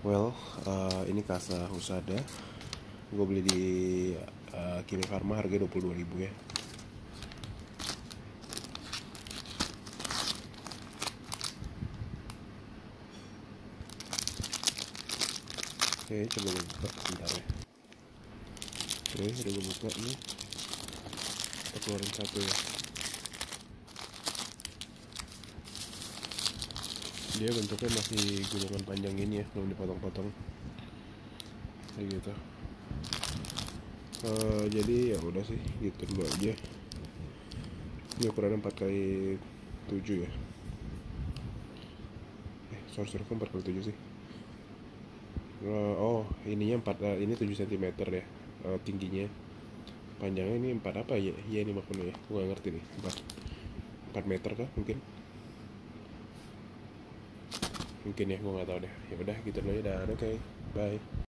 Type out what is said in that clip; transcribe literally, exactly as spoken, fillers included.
Well, uh, ini Kasa Husada. Gue beli di uh, Kimi Farma, harga dua puluh dua ribu ya. Oke, coba gue buka sebentar ya. Oke, udah gue buka nih. Kita keluarin satu ya. Dia bentuknya masih gulungan panjang ini ya, belum dipotong-potong kayak gitu. Uh, jadi ya udah sih, gitu dulu aja. Ini ukurannya empat kali tujuh ya. Eh, sorry, sorry, kok empat kali tujuh sih? Uh, oh, ininya empat, uh, ini tujuh sentimeter ya, uh, tingginya. Panjangnya ini empat apa ya? Iya, ini maksudnya ya. Gue gak ngerti nih. empat empat meter kah mungkin? Mungkin ya, gue gak tahu deh. Ya udah gitu dulu ya, dan oke, okay. Bye.